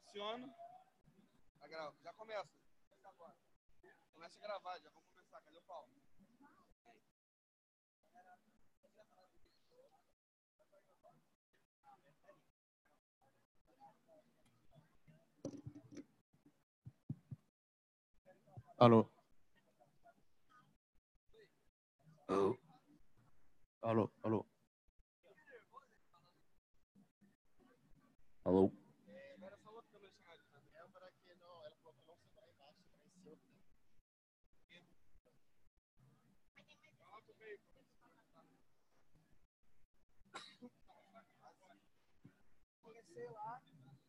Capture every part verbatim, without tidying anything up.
Funciona. Já começa. Começa a gravar, já vamos começar. Cadê o Paulo? Alô? Alô? Alô? Alô? Alô? Comecei lá.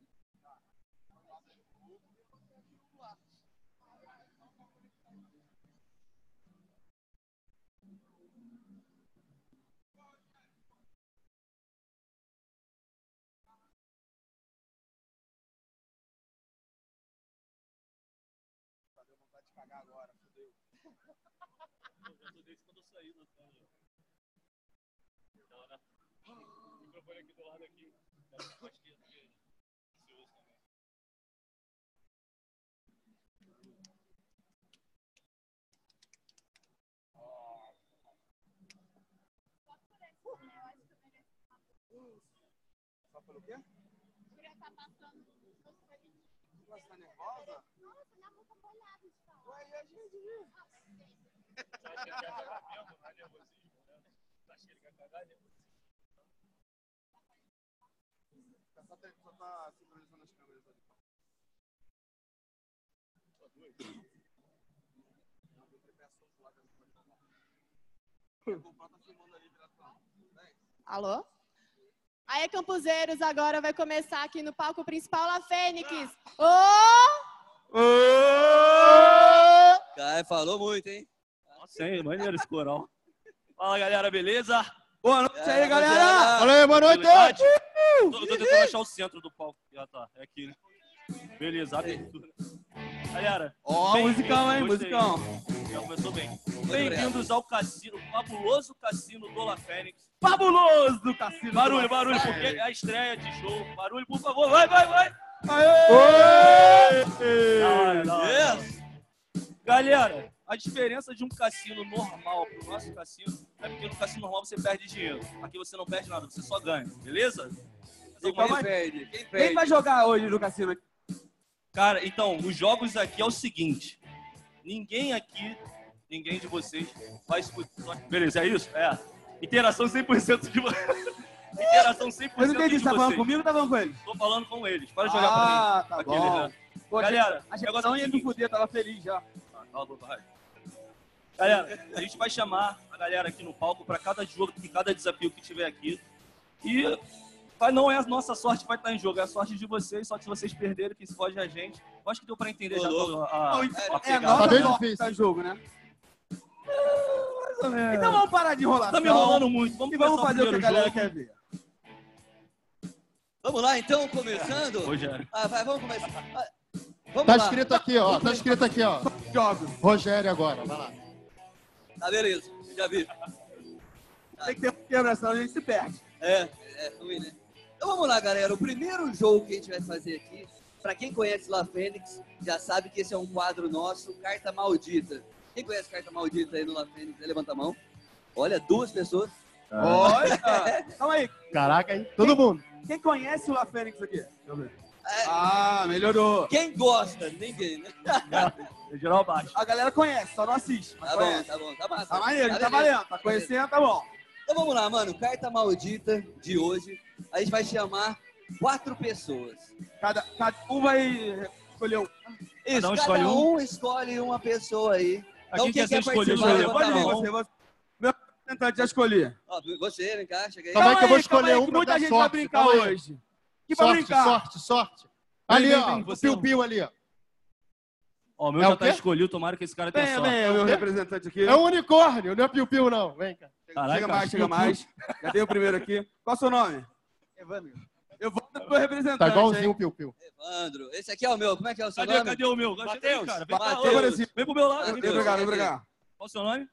Deu vontade de cagar agora, fodeu. Eu já tô desde quando eu saí do hotel. Então, né? O microfone aqui do lado aqui. Acho que é ansioso também. Só pelo quê? Por eu estar passando. Você tá nervosa? Nossa, minha mão tá molhada de falar. Ué, e a gente viu? Você acha que ele vai cagar mesmo? Não é nervosismo, né? Você acha que ele vai cagar nervosismo? Só tá, só tá sincronizando as câmeras ali. Só duas? Não, tem tripé solto lá dentro. O GoPro tá filmando ali pela frente. Alô? Aí, Campuzeiros, agora vai começar aqui no palco principal La Fênix. Ô! Ô! Cara, falou muito, hein? Nossa, hein? Maneiro esse coral. Fala, galera, beleza? Boa noite É, aí, galera! rapaziada. Valeu, boa noite! Tranquilidade? Eu tô, eu tô tentando achar o centro do palco. Já tá, é aqui, né? Beleza, abertura. Galera, Ó, musicão, hein? gostei. Musicão. Já começou bem. Muito Bem-vindos ao cassino, fabuloso cassino do La Fênix. Fabuloso do cassino! Barulho, barulho, porque é a estreia de show. Barulho, por favor, vai, vai, vai. Aê! Da hora, da hora. Yes. Galera, a diferença de um cassino normal pro nosso cassino é porque no cassino normal você perde dinheiro. Aqui você não perde nada, você só ganha, beleza? E Então, quem mas- perde? Quem Quem perde? vai jogar hoje no cassino aqui? Cara, então, os jogos aqui é o seguinte. Ninguém aqui, ninguém de vocês vai escutar. Beleza, é isso? É. Interação cem por cento de vocês. Interação cem por Eu cento não entendi, de você tá falando vocês. comigo ou tá falando com ele? Tô falando com eles. Para jogar pra mim. Ah, tá Aquele, bom. né? Pô, Galera, a o gente negócio é não o ia me seguinte. fuder, tava feliz já. Ah, cala a boca, vai. Galera, a gente vai chamar a galera aqui no palco para cada jogo e cada desafio que tiver aqui. E vai- não é a nossa sorte que vai estar em jogo, é a sorte de vocês, só que se vocês perderem, que se foge a gente. Eu acho que deu para entender Ô, já louco. a, a, Não, a então, é pegada. nossa Tá bem sorte difícil. tá em jogo, né? Mais ou menos. Então vamos parar de enrolar. Tá me enrolando muito. Vamos, E vamos começar fazer o que a primeiro galera jogo. quer ver. Vamos lá, então, começando. Rogério. Ah, vai, vamos começar. Ah, vamos Tá lá. escrito aqui, ó. Tá escrito aqui, ó. Jogos. Rogério agora. Vai lá. Tá, beleza. Já vi. Tem que ter um quebra, senão a gente se perde. É, é ruim, né? Então vamos lá, galera. O primeiro jogo que a gente vai fazer aqui, pra quem conhece La Fênix, já sabe que esse é um quadro nosso, Carta Maldita. Quem conhece Carta Maldita aí no La Fênix, levanta a mão. Olha, duas pessoas. Olha! Calma aí. Caraca, hein? Todo mundo. Quem conhece o La Fênix aqui? Deixa eu ver. É, Ah, melhorou. quem gosta? Ninguém, né? É geral baixo. A galera conhece, só não assiste. Mas Tá bom, conhece. tá bom, tá massa. Tá maneiro, tá beleza. valendo. Tá conhecendo, tá bom. Então vamos lá, mano. Carta Maldita de hoje. A gente vai chamar quatro pessoas. Cada, cada um vai escolher um. Isso, Cada um cada escolhe um, um? escolhe uma pessoa aí. Aqui Então quem quer ser quer escolhido, participar, escolhe. levanta a Pode ir, mão. você, você. Meu representante já escolhi. Ó, você, vem cá, chega aí. Calma aí que eu vou calma escolher aí, um que pra muita dar gente vai sorte, brincar calma aí. hoje. Que vai Sorte, brincar? sorte, sorte. Ali, Vem, ó. vem, O você. piu-piu ali, ó. Ó, o meu É já o tá quê? escolhido, tomara que esse cara tenha Vem, sorte. vem, o meu representante aqui. É um unicórnio, não é piu-piu, não. Vem cá. Caraca, Chega mais, chega piu-piu. mais. Já tem o primeiro aqui. Qual é o seu nome? Evandro. Eu vou pro meu representante. Tá igualzinho hein? o piu-piu. Evandro, esse aqui é o meu. Como é que é o seu Cadê, nome? cadê o meu? Chega aí, cara. Vem, cá, Mateus. ô, vem pro meu lado. Vem Vem pra pro meu cá, lado. vem pra cá. Qual o seu nome?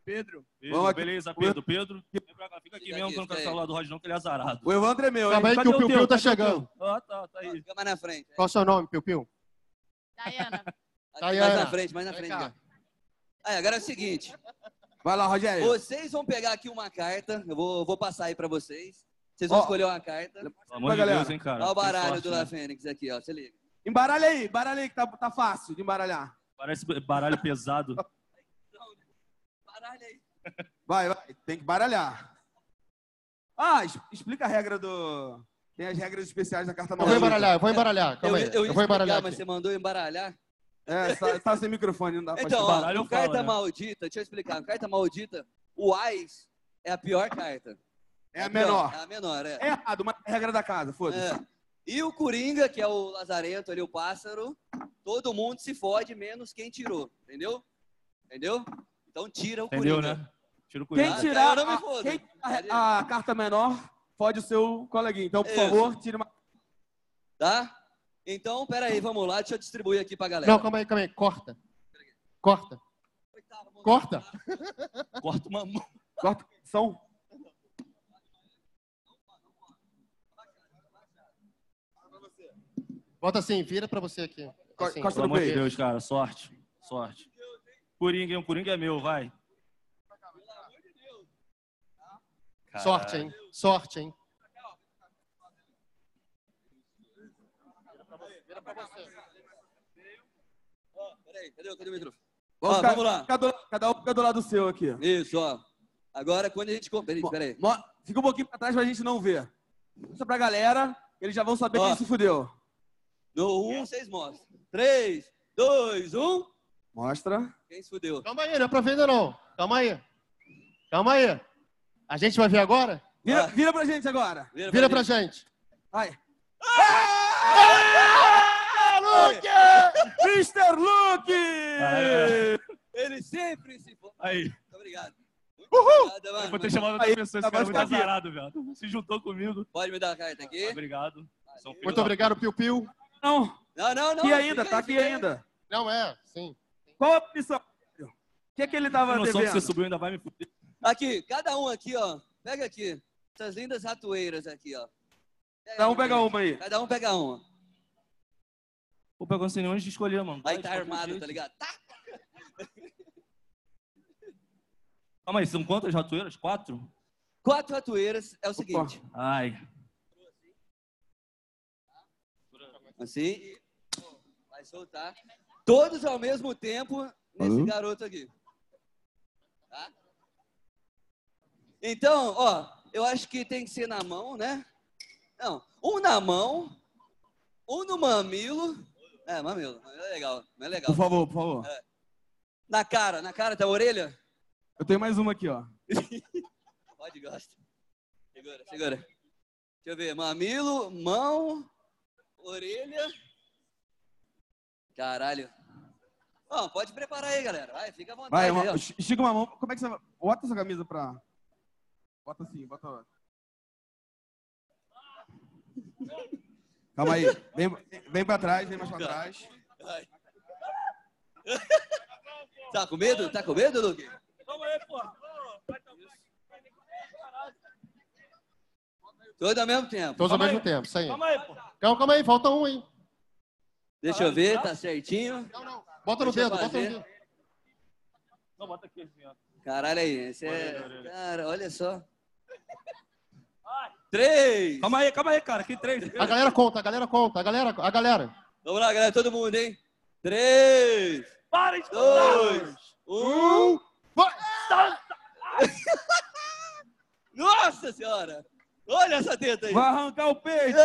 Pedro. Pedro, Vamos aqui. beleza, Pedro. Pedro, vem pra cá. Fica aqui Fica mesmo, aqui, que eu não quero fica falar do Roger não, que ele é azarado. O Evandro é meu, hein? Calma aí que Cadê o Piu teu? Piu tá Cadê o chegando. Ah, tá, tá aí. Fica mais na frente. Qual é o seu nome, Piu Piu? Dayana. Aqui, Dayana. mais na frente, mais na Vem frente. cá. cara. Aí, agora é o seguinte. Vai lá, Rogério. Vocês vão pegar aqui uma carta. Eu vou, vou passar aí pra vocês. Vocês vão Ó. escolher uma carta. Pelo amor Vai, de galera. Deus, hein, cara. Olha o Tem baralho sorte, do né? La Fênix aqui, ó. Se liga. Embaralha aí, embaralha aí, que tá, tá fácil de embaralhar. Parece baralho pesado. Baralho aí. Vai, vai, tem que baralhar. Ah, es- explica a regra do... Tem as regras especiais da carta Eu vou maldita. embaralhar, eu vou embaralhar. Calma Eu, aí. eu, ia Eu vou embaralhar explicar, mas aqui. você mandou embaralhar. É, você tá, você tá sem microfone, não dá pra Então, explicar. ó, baralho no eu falo, carta né? maldita, deixa eu explicar. No carta maldita, o Ais é a pior carta. É a pior, menor. É a menor, é. É errado, mas é a regra da casa, foda-se. É. E o Coringa, que é o Lazarento ali, o pássaro, todo mundo se fode, menos quem tirou, entendeu? Entendeu? Então tira o Entendeu, Coringa. né? Tira o Quem cuidado. tirar eu não me a, fodo. quem a, a carta menor, fode o seu coleguinha. Então, por Isso. favor, tire uma... Tá? Então, peraí, vamos lá, deixa eu distribuir aqui pra galera. Não, calma aí, calma aí. Corta. Corta. Corta. Corta uma mão. Corta som. Bota assim, vira pra você aqui. Assim. Costa Pelo no amor de peito. Deus, cara. Sorte. Sorte. Coringa, hein? O Coringa é meu, vai. Sorte, hein? Sorte, hein? Vira pra você. Ó, peraí, cadê, o- cadê o microfone? Vamos, Ó, ficar- vamos lá. ficar do- cada um fica do lado seu aqui. Isso, ó. Agora, quando a gente... com- Peraí, Mo- peraí. mo- Fica um pouquinho pra trás pra gente não ver. Mostra pra galera, eles já vão saber Ó. quem se fudeu. No um, vocês mostram. três, dois, um. Mostra. Quem se fudeu? Calma aí, não é pra ver ainda não. Calma aí. Calma aí. A gente vai ver agora? Vira, Ah. vira pra gente agora. Vira pra gente. Vai. Luke! mister Luke! Ele sempre se fode. Aí. Muito obrigado. Muito obrigado, mano. Eu vou ter chamado outra Aí, pessoa. Esse tá cara é bom, muito fica aqui. azarado, velho. Se juntou comigo. Pode me dar a carta aqui? Obrigado. São filho Muito da- obrigado, Piu Piu. Não, Não, não, não. aqui ainda, fica tá aí, aqui fica aí. ainda. Não é, sim. Qual a opção? O que é que ele tava Tem noção que devendo? você subiu ainda vai me fuder. Aqui, cada um aqui, ó. Pega aqui. Essas lindas ratoeiras aqui, ó. Pega Cada um aqui, pega gente. uma aí. Cada um pega uma. Vou pegar sem nem onde de escolher, mano. Aí Vai, tá de qualquer armado, jeito. tá ligado? Tá. Calma aí, são quantas ratoeiras? Quatro? Quatro ratoeiras é o seguinte. Ai. Assim. Vai soltar. Todos ao mesmo tempo nesse Alô? garoto aqui. Tá? Então, ó, eu acho que tem que ser na mão, né? Não, um na mão, um no mamilo. É, mamilo, é legal, é legal. Por favor, por favor. Na cara, na cara, tá a orelha? Eu tenho mais uma aqui, ó. Pode, gosta. Segura, segura. Deixa eu ver, mamilo, mão, orelha. Caralho. Ó, pode preparar aí, galera. Vai, fica à vontade. Vai, aí, uma, ó. estica uma mão. Como é que você vai? Bota essa camisa pra... Bota assim, bota outra. Calma aí. Vem, vem pra trás, vem mais pra trás. Vai. Tá com medo? Tá com medo, Luke? Calma aí, pô. Todos ao mesmo tempo. Todos ao Calma mesmo aí. tempo, isso aí. Calma aí, pô. Calma, calma aí, falta um, hein? Deixa eu ver, tá certinho. Não, não. Bota no Deixa eu dedo, bota no fazer. dedo. Não, bota aqui assim, ó. Caralho aí, esse é... Orelha, orelha. Cara, olha só. Três. Calma aí, calma aí, cara. Que três. A galera conta, a galera conta, a galera, a galera. Vamos lá, galera, todo mundo, hein? Três. Para de Dois. Um. Vai! Nossa senhora! Olha essa teta aí! Vai arrancar o peito.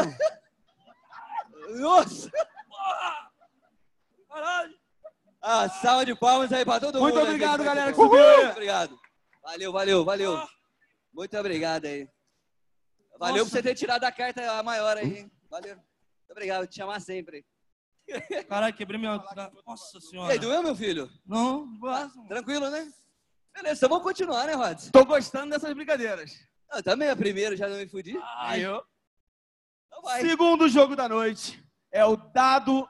Nossa! Caralho. Ah, salva de palmas aí pra todo Muito mundo. obrigado, aí, galera, que Uhul. subiu aí. Muito obrigado. Valeu, valeu, valeu. Muito obrigado aí. Valeu Nossa. por você ter tirado a carta a maior aí, hein? Valeu. Muito obrigado, vou te chamar sempre. Caralho, quebrei minha... Nossa E senhora. aí, doeu, meu filho? Não, vaza. Tranquilo, né? Beleza, então vamos continuar, né, Rods? Tô gostando dessas brincadeiras. Eu também é primeiro, já não me fudi. Aí, ó. Então vai. Segundo jogo da noite é o dado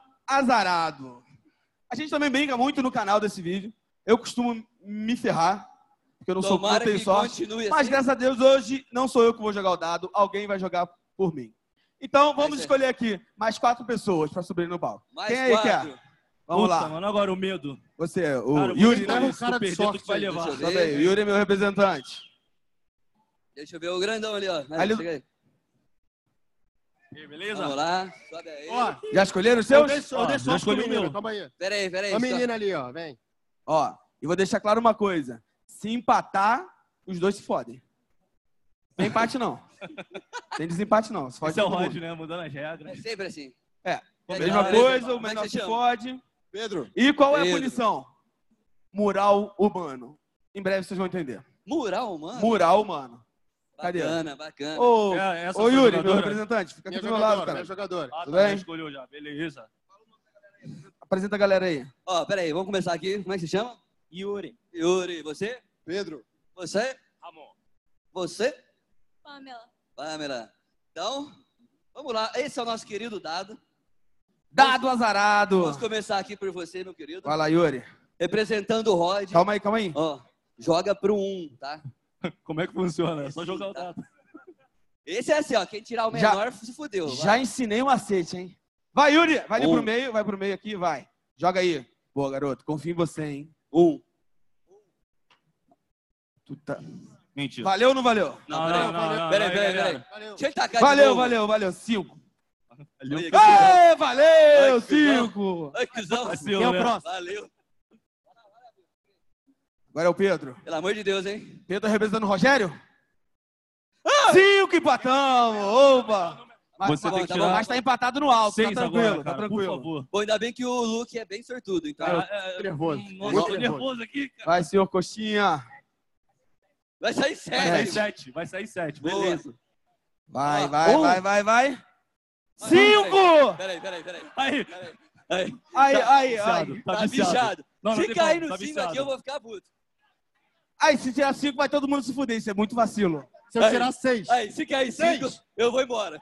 azarado. A gente também brinca muito no canal desse vídeo. Eu costumo me ferrar. porque eu não sou, não Tomara tenho que sorte. continue Mas assim. graças a Deus, hoje não sou eu que vou jogar o dado, alguém vai jogar por mim. Então, vamos Vai ser. escolher aqui mais quatro pessoas para subir no palco. Mais Quem aí quatro. quer? Vamos Puta, lá. mano, agora o medo. Você, o Cara, eu vou Yuri, escolher né? um se cara tu de perder, sorte tu que vai aí, levar. deixa eu Sobe aí, o Yuri é meu representante. Deixa eu ver o grandão ali, ó. Aí, Ali- chega aí. E aí, beleza? Vamos lá. Sobe aí. Ó, Já escolheram os eu seus? deixo, eu Ó, deixo já só escolhi com o o menino, meu. calma aí. Pera aí, pera aí. A só- menina ali, ó, vem. Ó, e vou deixar claro uma coisa. Se empatar, os dois se fodem. Tem empate, não. Tem desempate, não. Se fode Esse é o todo Rod, mundo. né? Mudando as É regras. sempre assim. É, Legal, mesma beleza. coisa, o Como é que menor você se chama? fode. Pedro. E qual é a Pedro. punição? Mural urbano. Em breve vocês vão entender. Mural, mano. Mural humano. Cadê? Bacana, bacana. Ô, É, essa ô foi a Yuri, meu jogadora? representante, fica aqui Minha do meu lado, jogadora, cara. minha jogadora. Ah, Tudo tá, já bem? escolheu já. Beleza. Apresenta a galera aí. Ó, pera aí, vamos começar aqui. Como é que se chama? Yuri. Yuri, você? Pedro. Você? Ramon. Você? Pamela. Pamela. Então, vamos lá. Esse é o nosso querido Dado. Dado azarado. Vamos começar aqui por você, meu querido. Vai lá, Yuri. Representando o Rod. Calma aí, calma aí. Ó, joga pro um, tá? Como é que funciona? É só jogar o dado. Esse é assim, ó. Quem tirar o Já- menor se fudeu. vai. Já ensinei um macete, hein? Vai, Yuri. Vai ali Um. pro meio, vai pro meio aqui, vai. Joga aí. Boa, garoto. Confio em você, hein? Um. Tu tá... Mentira. Valeu ou não valeu? Não, peraí, não, não, não. Peraí, não, peraí, galera. peraí. Valeu. Deixa ele tacar de Valeu, novo. valeu, valeu. Cinco. Valeu. Olha que Ê, valeu, Ai, que cuzão. cinco. Ai, cuzão. Vacilo, Quem é o né? próximo? Valeu. Agora é o Pedro. Pelo amor de Deus, hein? Pedro representando o Rogério? Cinco, empatamos. Opa. Mas, Você mas- tem que tá tirar bom, mas tá empatado no alto. Seis tá tranquilo, agora, tá cara, tranquilo. por favor. Bom, ainda bem que o Luke é bem sortudo, então. Cara, é, Tô nervoso. Nossa, Muito tô nervoso. nervoso aqui, cara. Vai, senhor Coxinha. Vai sair Vai sair sete. sete. Vai sair sete. Boa. Beleza. Vai, Ah, vai, um. vai, vai, vai. Vai, Cinco! Peraí, peraí, peraí. Aí. peraí. Aí, Aí, Tá aí, viciado, aí. tá viciado. bichado. Não, não Se tem cair como, no tá cinco viciado. aqui, eu vou ficar puto. Aí, se tirar cinco, vai todo mundo se fuder. Isso é muito vacilo. Se eu Aí. tirar seis. Aí, se cair Seis. cinco, eu vou embora.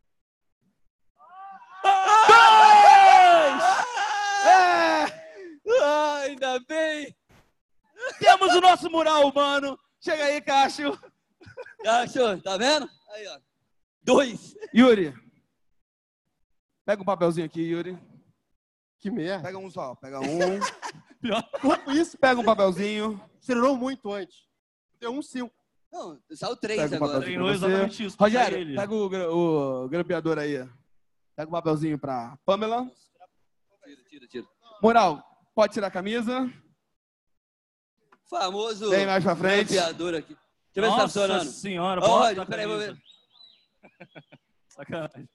É! Ah, ainda bem. Temos o nosso mural humano. Chega aí, Cássio. Achou? Tá vendo? Aí, ó. Dois. Yuri. Pega um papelzinho aqui, Yuri. Que merda. Pega um só. Pega um. Como isso? Pega um papelzinho. Treinou muito antes. Deu um cinco. Não, saiu três Pega o agora. papelzinho. Treinou Você. exatamente isso. pra Rogério, ele. pega o, gra- o grampeador aí. Pega o papelzinho pra Pamela. Tira, tira, tira. Moral, pode tirar a camisa. Famoso Vem mais pra frente. grampeador aqui. Deixa eu ver se tá Nossa funcionando. senhora, Ó, bota Rod, a peraí, vou camisa. ver. Sacanagem.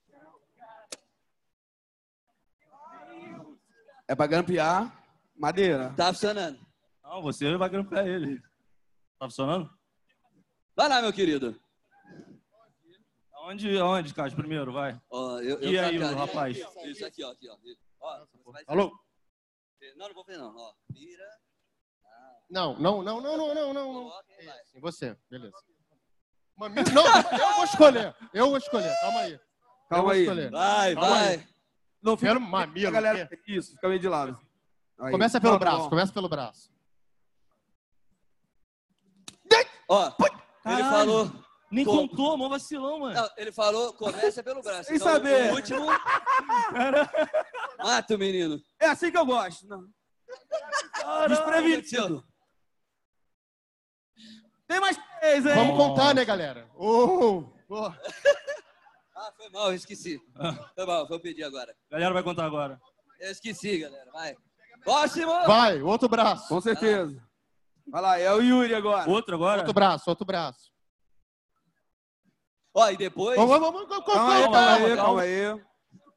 É pra grampear madeira. Tá funcionando. Não, você vai grampear ele. Tá funcionando? Vai lá, meu querido. Aonde, aonde, Cássio, primeiro, vai. Ó, eu, eu E aí, sacaneei. o rapaz? Isso aqui, ó. Aqui, ó. Ó, você vai- Alô? Não, não vou fazer, não. Ó, vira. Não, não, não, não, não, não, não. não. Coloca e vai. Em você, beleza. Mamilo, não, eu vou escolher. Eu vou escolher, calma aí. Calma eu vou aí. escolher. Vai, Calma vai. Não Quero fica mamilo. a galera. quer? Isso, fica meio de lado. Aí. Começa pelo Tá braço, bom. começa pelo braço. Ó, ele Caralho. falou. Nem Como? contou, mó vacilão, mano. Não, ele falou, começa pelo braço. Sem Então, saber. O último. Mata o menino. É assim que eu gosto. Não. Desprevenido. Tem mais três, hein? Vamos contar, né, galera? Um, oh. Ah, foi mal, eu esqueci. Foi mal, vou pedir agora. A galera vai contar agora. Eu esqueci, galera. Vai. Próximo! Vai, outro braço. Com certeza. Vai lá, é o Yuri agora. Outro agora? Outro braço, outro braço. Ó, e depois. Vamos, vamos, vamos, Calma aí, calma, calma calma, aí, calma. calma aí.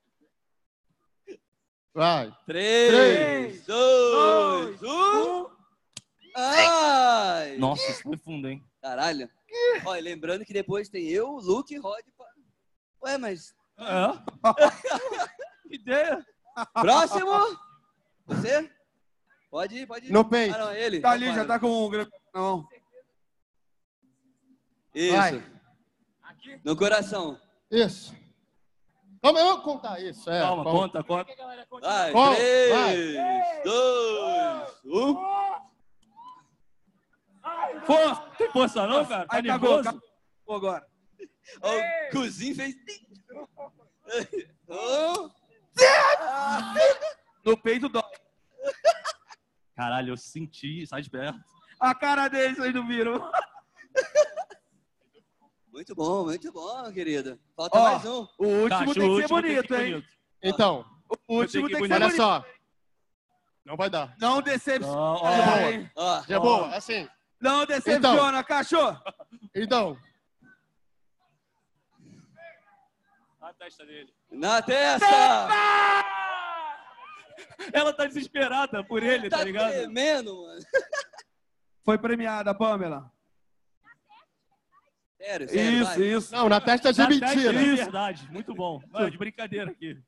Vai. Três, dois, um. Ai! Nossa, isso foi fundo, hein? Caralho. Ó, e lembrando que depois tem eu, Luke e Rod. pra- Ué, mas. É. Que ideia. Próximo! Você? Pode ir, pode ir. No peito. Ah, não, é ele. Tá ali, já tá com o gra- não. Isso. Vai. No coração. Isso. Calma, eu vou contar isso. É, Calma, calma. conta, conta. Vai, Bom, três, dois, um. Força! Tem força não, cara? Tá Aí cagou, nervoso? cagou agora. Ó, o cozinho fez... Oh. No peito dói. Caralho, eu senti, sai de perto. A cara dele, vocês não viram. Muito bom, muito bom, querido. Falta Ó, mais um. O último Tá, tem que o ser último tem bonito, que ser hein? bonito. Então, O último que tem que bonito. ser olha bonito. só. Não vai dar. Não decepciona, Não, ó, hein? Ó, É boa, assim. Não decepciona, cachorro. Então, a testa dele. na testa! Ela tá desesperada por ele, tá, Tá ligado? tremendo, mano. Foi premiada, Pamela. Sério, sério, Isso, vai. isso. não, na testa de Na testa mentira. de verdade, muito bom. Não, de brincadeira aqui.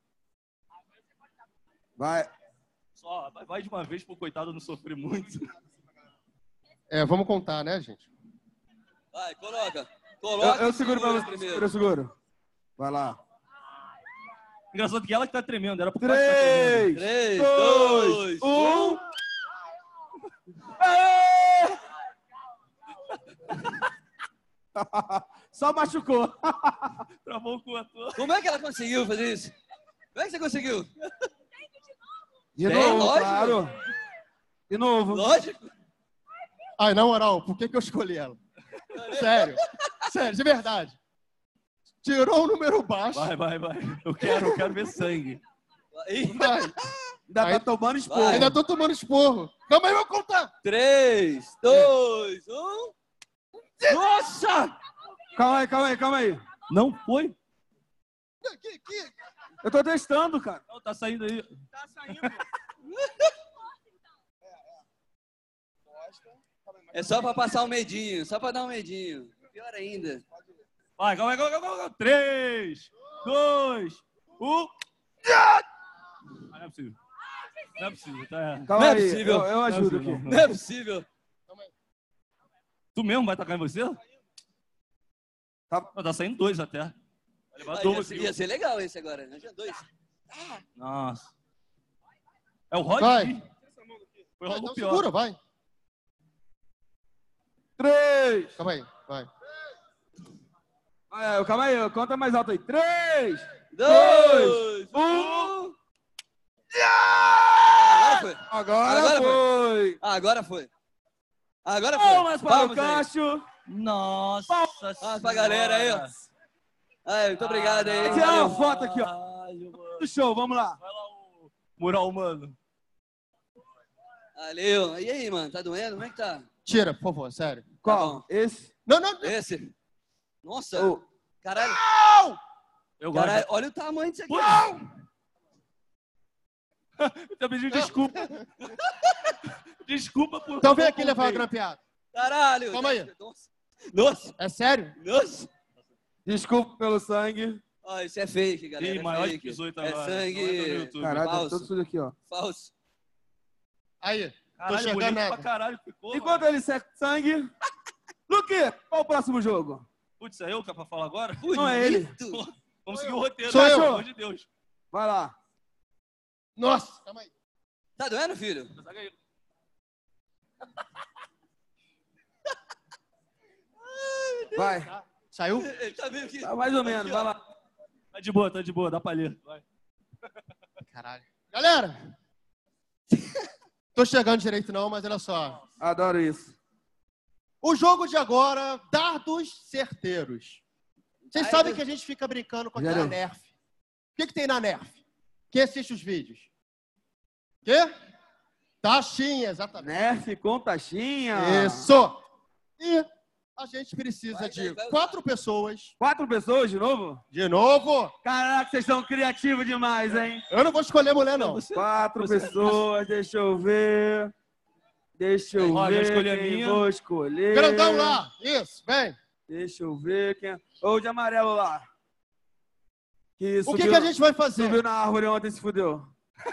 Vai. Só, vai- vai de uma vez pro coitado não sofrer muito. É, vamos contar, né, gente? Vai, coloca. Eu, Coloca eu e seguro pra segura você. primeiro. Segura, seguro. Vai lá. Engraçado que ela que tá tremendo, era pro pai que tá tremendo. Três, Três, dois, dois, um. um. Aê! Só machucou. Travou o cu à toa. Como é que ela conseguiu fazer isso? Como é que você conseguiu? De Tem, novo, lógico. claro. De novo. Lógico. Ai, na moral, por que, que eu escolhi ela? Sério. Sério, de verdade. Tirou o número baixo. Vai, vai, vai. Eu quero, eu quero ver sangue. Ih, Vai. Ainda Aí- tá tomando esporro. Vai. Ainda tô tomando esporro. Calma aí, eu vou contar. Três, dois, um. Nossa! Calma aí, calma aí, calma aí. Não foi? Que- que- Eu tô testando, cara. Não, tá saindo aí. Tá saindo. É só pra passar um medinho, só pra dar um medinho. Pior ainda. Vai, calma aí, calma aí, calma aí, calma aí. Três, dois, um. Ah, não é possível. Não é possível, tá errado. Calma Não é aí, possível. Eu, eu ajudo Não é aqui. Não é possível. Tu mesmo vai tacar em você? Tá. Não, tá saindo dois até. Vai levar Ah, dobro ia, ser, aqui. ia ser legal esse agora. Né? Já dois. Nossa. É o Rod? Vai. Ih. Foi logo Então o pior. segura, vai. Três. Calma aí, vai. Ah, é, calma aí, conta mais alto aí. Três. Dois, Um. Agora foi. Agora, Agora foi. Ah, agora foi. Agora foi. Palmas para o Palmas aí. Cacho. Nossa Palmas pra galera aí, ó. Ai, muito obrigado aí. Tirar uma Valeu. foto aqui, ó. Caralho, mano. Do show, vamos lá. Vai lá o mural humano. Valeu. E aí, mano? Tá doendo? Como é que tá? Tira, por favor, sério. Qual? bom. Esse? Não, não, não. Esse? Nossa. Ô, Caralho. Eu gosto. Caralho, olha o tamanho disso aqui. Pô. Eu tô pedindo desculpa. Desculpa por. Então vem aqui levar uma grampeada. Caralho. Calma aí. Nossa. Nossa. É sério? Nossa. desculpa pelo sangue. Ó, isso é fake, galera. Ih, é maior de fake. dezoito É agora. sangue Não entra no YouTube. Caralho, tá falso. tudo sujo aqui, ó. falso. Aí, Caralho, chegando bonito nada. pra caralho ficou. Enquanto mano. ele seca sangue. Luque, qual o próximo jogo? Putz, é eu que é pra falar agora? Não é ele. Bonito. Vamos seguir o roteiro, Sou né? eu. Pelo amor de Deus. Vai lá. Nossa, calma aí. Tá doendo, filho? Saca aí. Vai. Saiu? Ele tá meio que... Tá mais ou menos, vai lá. Tá de boa, tá de boa, dá pra ler. Vai. Caralho. Galera, tô chegando direito não, mas olha só. Adoro isso. O jogo de agora, dardos certeiros. Vocês Ai, sabem Deus. que a gente fica brincando com Já aquela deu. Nerf. O que, que tem na Nerf? Quem assiste os vídeos? Quê? Taxinha, exatamente. Nerf com taxinha. Isso! E a gente precisa Vai, de vai, vai. quatro pessoas. Quatro pessoas de novo? De novo! Caraca, vocês são criativos demais, hein? Eu não vou escolher mulher, não. Você- Quatro você- pessoas, deixa eu ver. Deixa eu Ó, já ver escolhi a quem minha. vou escolher. Grandão lá! Isso, vem! Deixa eu ver quem é. Ou o de amarelo lá. Que O subiu, que, que a gente vai fazer? subiu na árvore ontem e se fudeu.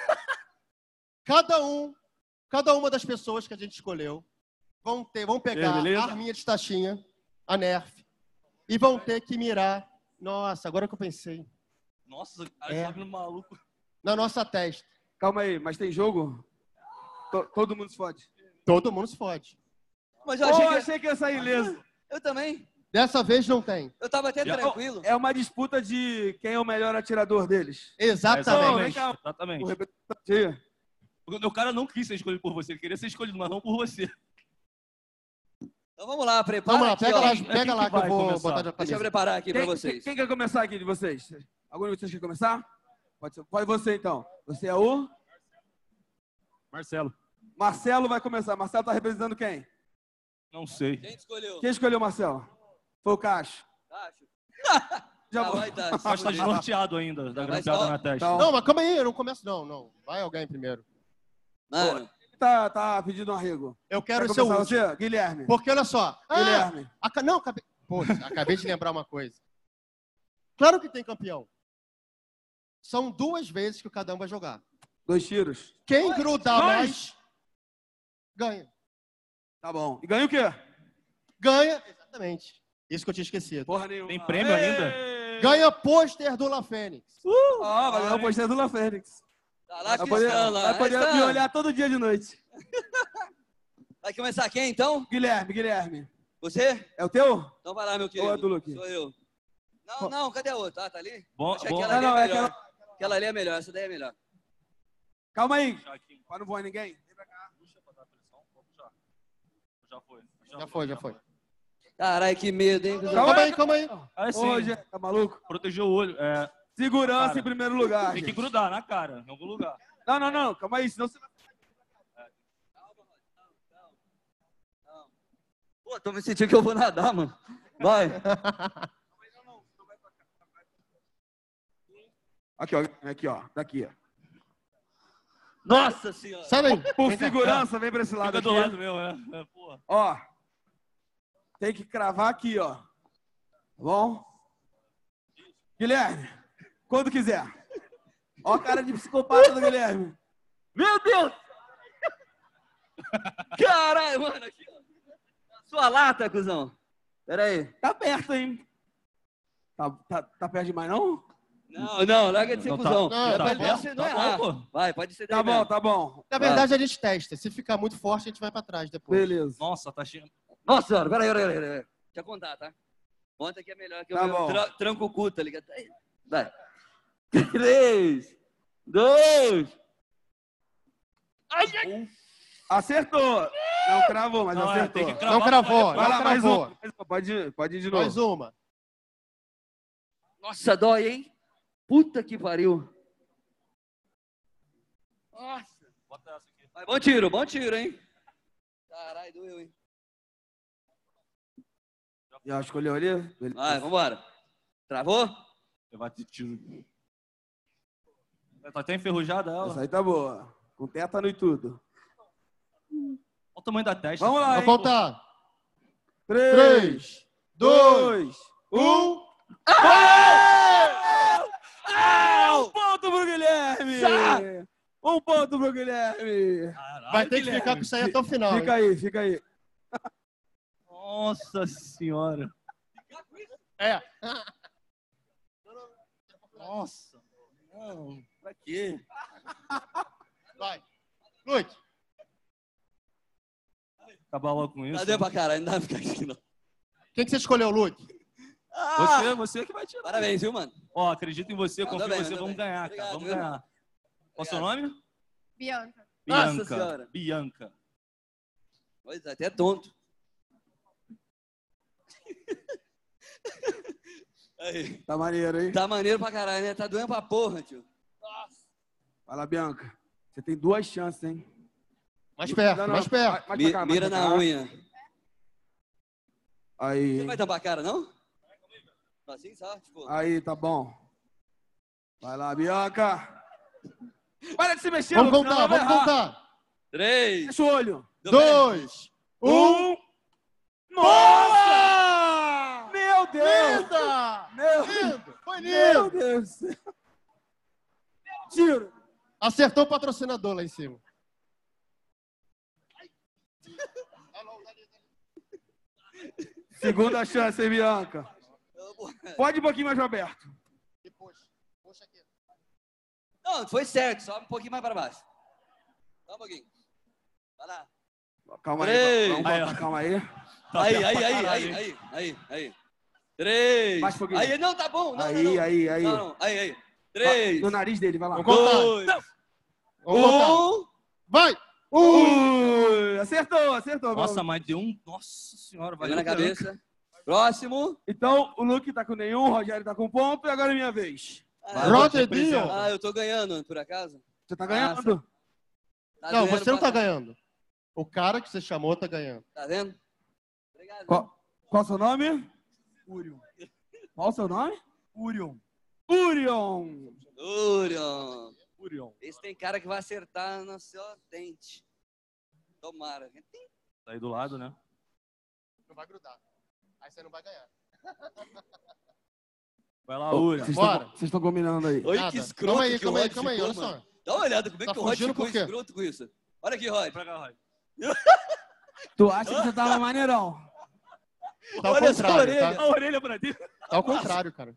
Cada um, cada uma das pessoas que a gente escolheu vão ter, vão pegar beleza? a arminha de taxinha, a Nerf, e vão ter que mirar. Nossa, agora que eu pensei. Nossa, cara, É. tá vindo maluco. Na nossa testa. Calma aí, mas tem jogo? To- todo mundo se fode. Todo mundo se fode. Mas eu Pô, achei que... achei que ia sair ileso. Eu também. Dessa vez não tem. Eu tava até Já- tranquilo. É uma disputa de quem é o melhor atirador deles. Exatamente. Não, vem cá. Exatamente. O representante aí. O cara não quis ser escolhido por você, ele queria ser escolhido, mas não por você. Então vamos lá, prepara Vamos lá, aqui, pega ó. lá, Quem- pega quem lá que que eu vai vou começar? botar de Deixa eu camisa. preparar aqui pra Quem, vocês. quem, quem quer começar aqui de vocês? Algum de vocês quer começar? Pode ser. Pode você, então. Você é o... Marcelo. Marcelo vai começar. Marcelo tá representando quem? Não sei. Quem escolheu? Quem escolheu o Marcelo? Foi o Cacho. Acho. Já Ah, vou. vai dar. Mas tá desnorteado ainda, da Mas grampeada só- na testa. Então, Não, mas calma aí, eu não começo não, não. Vai alguém primeiro. Mano, tá, tá pedindo um arrego. Eu Quer quero ser o começar último. você? Guilherme. Porque olha só. Ah, Guilherme. aca- não, acabei... Poxa, acabei de lembrar uma coisa. Claro que tem campeão. São duas vezes que o cada um vai jogar. Dois tiros. Quem grudar Dois. mais, ganha. Tá bom. E ganha o quê? Ganha, exatamente. Isso que eu tinha esquecido. Porra nenhuma. Tem prêmio ainda? Ganha pôster do La Fênix. Ó, vai ganhar o pôster do La Fênix. tá lá Vai poder, cristão lá. vai poder Aí me tá. olhar todo dia de noite. Vai começar quem, então? Guilherme, Guilherme. Você? É o teu? Então vai lá, meu querido. Ou é do Luque? Sou eu. Não, não, cadê a outra? Ah, tá ali? Bom, Acho que bom. aquela Não, ali não, é é melhor. aquela- Aquela ali é melhor, essa daí é melhor. Calma aí. Para não voar ninguém. Vem pra cá. Já foi. Já foi, já foi. Caralho, que medo, hein? cuzão? Calma aí, calma aí. Aí sim, Hoje, tá maluco? protegeu o olho. É, Segurança Cara, em primeiro lugar. tem que gente. grudar na cara, em algum lugar. Não, não, não. Calma aí, senão você vai. Pô, tô me sentindo que eu vou nadar, mano. Vai. Aqui, ó. Aqui, ó. Daqui, ó. Nossa senhora. Sai daí. Por Vem cá. segurança, vem pra esse lado Fica aqui. do lado meu, é. é porra. Ó. Tem que cravar aqui, ó. Tá bom? Guilherme, quando quiser. Ó a cara de psicopata do Guilherme. Meu Deus! Caralho, mano. Aqui, ó. Sua lata, cuzão. Pera aí. Tá perto, hein? Tá, tá, tá perto demais, não? Não, não, larga de ser Não, tá- cuzão. não, É tá pra bom, você não tá errar. bom, pô. Vai, pode ser Tá daí bom, mesmo. tá bom. Na verdade, a gente testa. Se ficar muito forte, a gente vai pra trás depois. Beleza. Nossa, tá cheio. Nossa senhora, peraí, peraí, peraí. Deixa eu contar, tá? Conta que é melhor que Tá eu bom. tra tranco o cu, tá ligado? Aí, vai. Três, dois. Acertou. Não cravou, mas Não, é, acertou. tem que cravar Não cravou, pra- Vai não lá, mais cravou. um. Mais um. Pode ir, pode ir de novo. Mais uma. Nossa, dói, hein? Puta que pariu. Nossa. Bota essa aqui. Mas bom tiro, bom tiro, hein? Caralho, doeu, hein? Já escolheu ali? Beleza. Vai, vambora. Travou? Levar de tiro. Tá até enferrujada ela. Essa aí tá boa. Com tétano e tudo. Olha o tamanho da testa. Vamos lá, Vai hein? contar. Três, Três, dois, um. Um ponto pro Guilherme! Um ponto pro Guilherme! Caralho, vai ter que Guilherme. ficar com isso aí até o final. Fica hein? aí, fica aí. Nossa senhora. É. Nossa. Não, pra quê? Vai. Luke. Acabar logo com isso. Tá deu pra caralho, não dá pra ficar aqui, não. Quem que você escolheu, Luke? Você, você que vai tirar. Parabéns, viu, mano? Ó, acredito em você, Mandou confio em bem, você. mandou Vamos bem. ganhar, Obrigado, cara. Vamos viu? ganhar. Qual o seu nome? Bianca. Nossa Bianca. Senhora. Bianca. Pois é, até tonto. Aí. Tá maneiro, hein? Tá maneiro pra caralho, né? Tá doendo pra porra, tio. Vai lá, Bianca. Você tem duas chances, hein? Mais perto, Não, não, mais perto. mais- mais Mi- pra cá, mais mira pra na cá. unha. Aí, Você hein? vai tampar a cara, não? Assim, só? Tipo, Aí, tá bom. Vai lá, Bianca. Para de se mexer, Vamos Lucas, contar, senão vai vamos errar. contar. três, Fecha o olho. Dois, um. Nossa! Meu Deus! Linda! Meu, Lindo! Foi meu lindo! Deus do céu. Tiro. Acertou o patrocinador lá em cima. Segunda chance, hein, Bianca? Pode ir um pouquinho mais aberto. Não, foi certo, só um pouquinho mais para baixo. Só um pouquinho. Vai lá. Calma aí, Três. vamos Aí, ó. botar, calma aí. Tá Aí, perto aí, pra aí, caralho, aí, hein? aí, aí, aí. Três. Baixa um pouquinho. Aí, não, tá bom. Não, Aí, não, não. aí, aí. Não, não. Aí, aí. Três. No nariz dele, vai lá. Vamos contar. Dois. Vamos contar. Um. Vai! Uh, acertou, acertou. Nossa, mas deu um... Nossa senhora, vai Pega na cabeça. Próximo. Então, o Luke tá com nenhum, o Rogério tá com ponto e agora é minha vez. Ah, Rodedinho. Ah, eu tô ganhando, por acaso? Você tá Ah, ganhando. Tá Não, ganhando você não tá pra- ganhando. O cara que você chamou tá ganhando. Tá vendo? Obrigado. Qual, qual o seu nome? Urion. Qual o seu nome? Urion. Urion. Urion. Urion. Esse tem cara que vai acertar no seu dente. Tomara. Tá aí do lado, né? Não vai grudar. Aí você não vai ganhar. Vai lá, Urion. Vocês Bora. estão- Vocês estão combinando aí. Oi, Nada. que escroto Calma aí, que o calma aí, Rod calma aí, ficou, olha só. mano. Dá uma olhada como é Tá que o Rod fugindo ficou por quê? escroto com isso. Olha aqui, Rod. Pra cá, Rod. Tu acha que você tava maneirão? Tá ao Olha essa contrário, orelha. tá? A orelha pra dentro. Tá ao contrário, cara.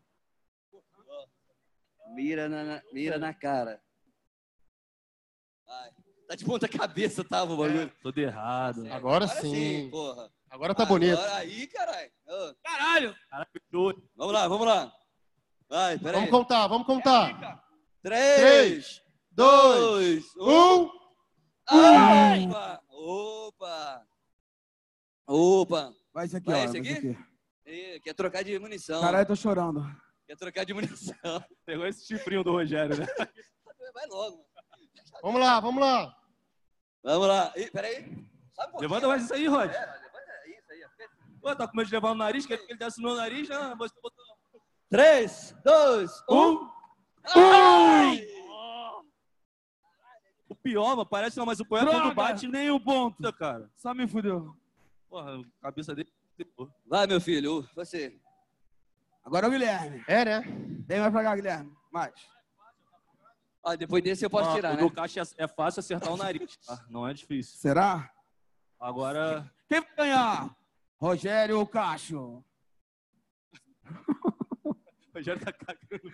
Mira na, na- mira na cara. Vai. Tá de ponta cabeça, tava o bagulho. Todo errado. Agora sim. porra. Agora tá bonito. Agora aí, caralho. Ô, Caralho! Caralho, fechou. Vamos lá, vamos lá. Vai, peraí. Vamos contar, vamos contar. Três, Dois, dois, um. um. Ai! Opa! Opa! Opa! Vai esse aqui, Vai ó. esse vai esse aqui? Ih, quer trocar de munição. Caralho, eu tô chorando. Quer trocar de munição. Pegou esse chifrinho do Rogério, né? Vai logo, mano. Vamos lá, vamos lá. Vamos lá. Ih, peraí. Sobe um pouquinho. Levanta mais isso aí, Rod. É, levanta isso aí. ó. Pô, tá com medo de levar no nariz? Quer que ele desce no meu nariz? Ah, você botou... Três, dois, um. Um. Ai! O pior, mano, parece não, mas o pior é quando bate nem o ponto, cara. Só me fudeu. Porra, a cabeça dele... Vai, meu filho. Você. Agora é o Guilherme. É, né? Vem mais pra cá, Guilherme. Mais. Ó, depois desse eu posso Ó, tirar, o né? do caixa é, é fácil acertar o nariz, tá? Não é difícil. Será? Agora... Quem vai ganhar? Rogério ou Cacho? O Rogério tá cagando.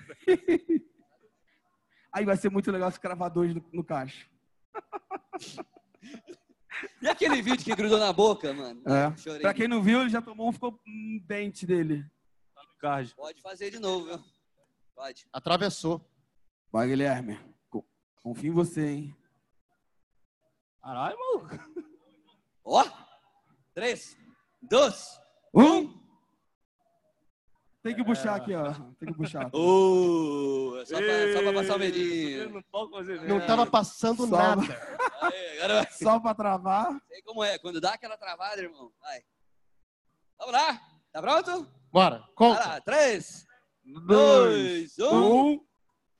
Aí vai ser muito legal se cravar dois no, no Cacho. E aquele vídeo que grudou na boca, mano? É. Chorei. Pra quem não viu, ele já tomou um, ficou um dente dele. Tá no card. Pode fazer de novo, viu? Pode. Atravessou. Vai, Guilherme. Co- Confio em você, hein? Caralho, maluco. Ó. Três, dois, Um. Tem que puxar aqui, ó. Tem que puxar. Uh, só, pra, só pra passar o Ei, medinho. Não pode fazer Não nada. tava passando Só- nada. Aí, agora vai. Só pra travar. Sei como é. Quando dá aquela travada, irmão. Vai. Vamos lá. Tá pronto? Bora, Vai conta. lá. Três, Dois. dois, um. Um.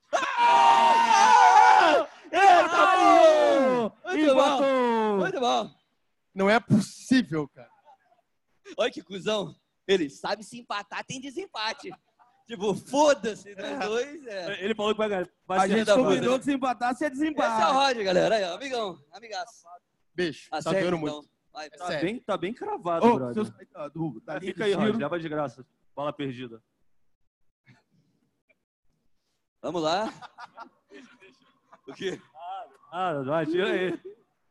Eita, Muito bom. Empatou! Muito bom. Não é possível, cara. Olha que cuzão. Ele sabe se empatar, tem desempate. Tipo, foda-se, nós dois. É. Ele falou que vai ganhar. Vai A ser gente da combinou puta. que se empatasse é Esse é o desempate. Rod, galera. Aí, ó, amigão, amigaço. Bicho, tá Acerta, doendo então. muito. Vai, Tá Sério. bem, tá bem cravado, Ô, brother. seus... ah, do, da Ah, linha fica de aí, Rod. tiro. Leva de graça. Bola perdida. Vamos lá. O quê? Ah, vai, tira aí.